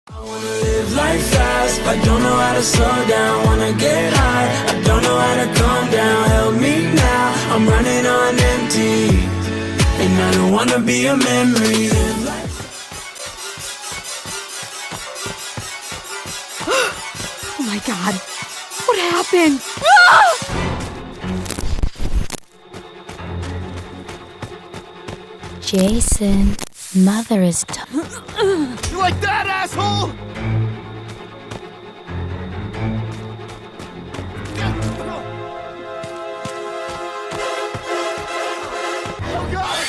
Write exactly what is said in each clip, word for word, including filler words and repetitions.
I wanna live life fast, I don't know how to slow down. Wanna get high, I don't know how to calm down. Help me now, I'm running on empty, and I don't wanna be a memory. Oh my god, what happened? Ah! Jason, Mother is t- You like that, asshole? Oh god!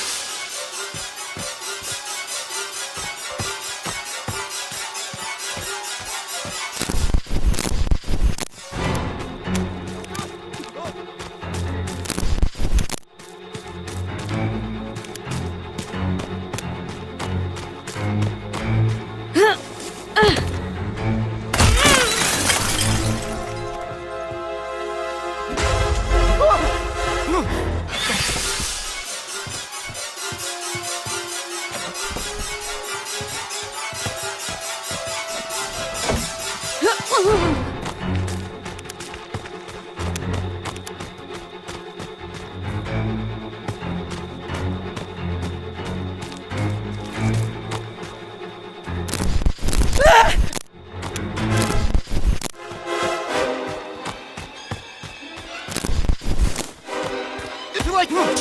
You like no!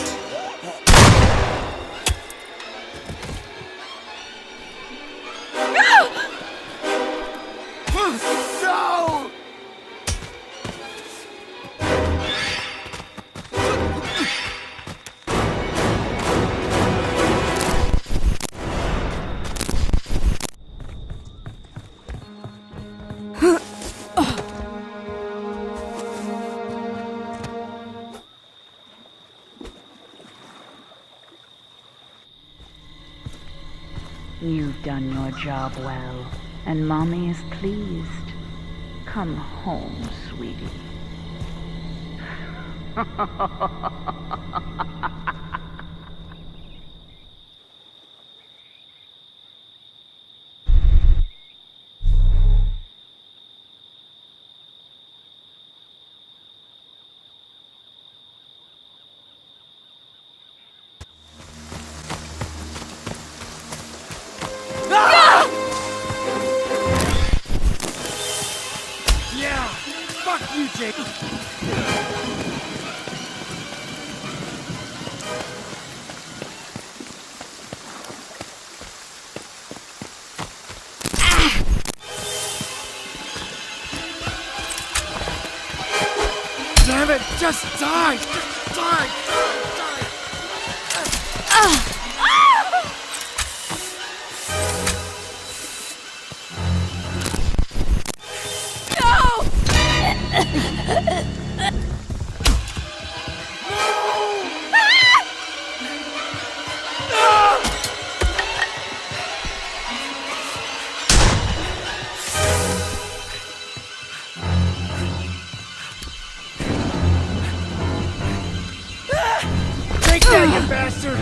You've done your job well, and Mommy is pleased. Come home, sweetie. Yeah! Fuck you, Jake! Damn it! Just die! Just die! Die! Die! Take that, you bastard!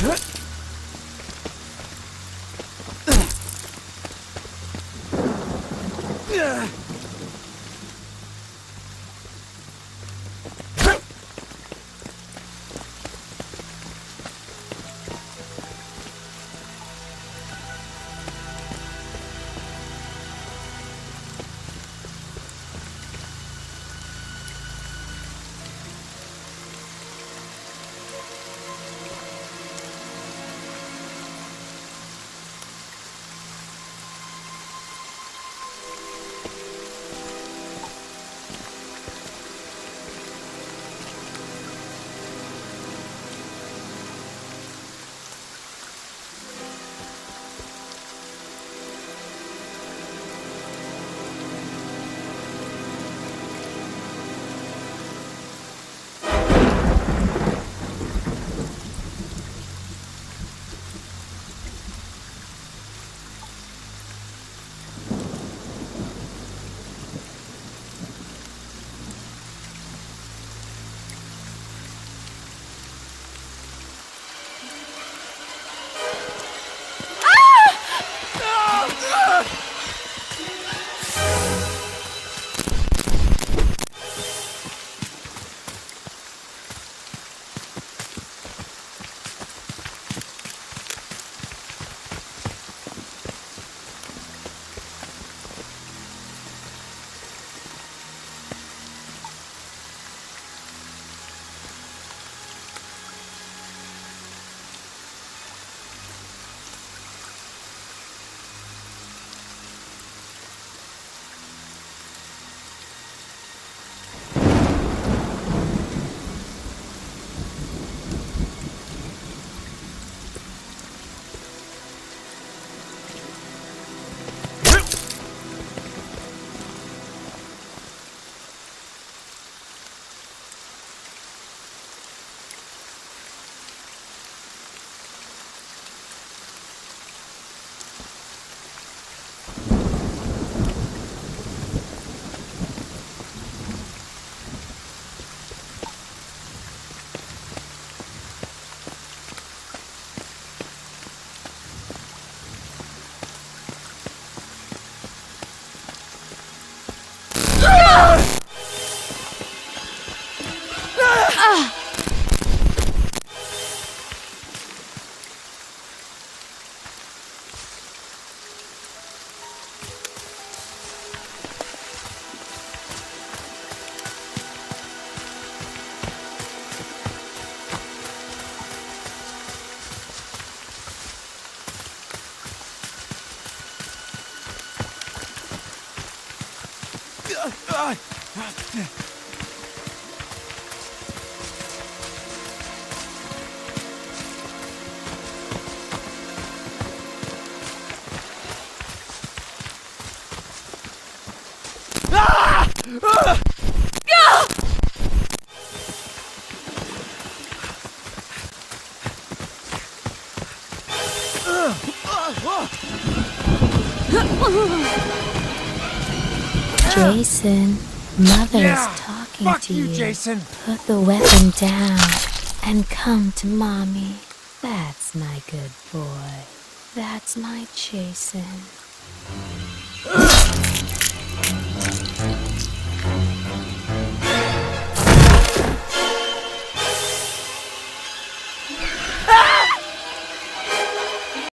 Jason, Mother Yeah, is talking fuck to you, you. Jason. Put the weapon down and come to Mommy. That's my good boy. That's my Jason.